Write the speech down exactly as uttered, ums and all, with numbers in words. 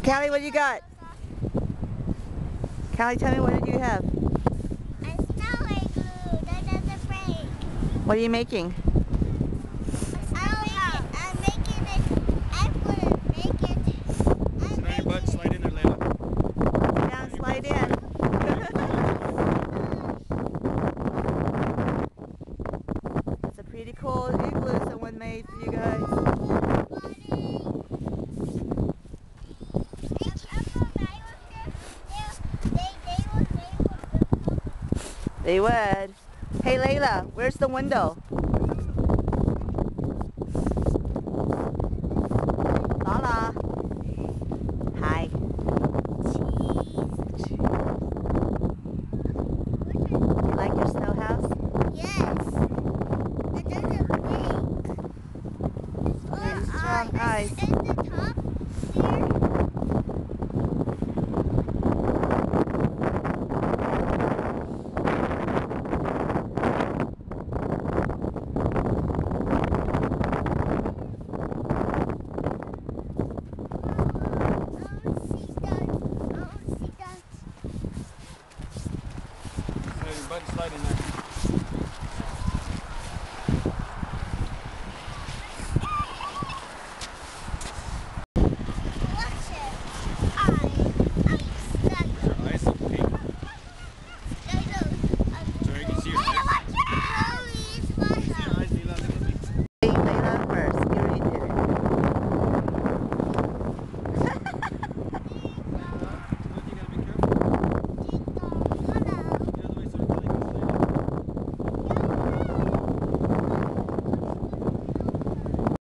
Callie, what do you got? Callie, tell me, what did you have? A snow igloo that doesn't break. What are you making? I'm making, I'm making it. I'm gonna make it. I'm Sit on your butt, slide in there, Layla. Sit down, slide in. It's a pretty cool igloo someone made for you guys. They would. Hey Layla, where's the window?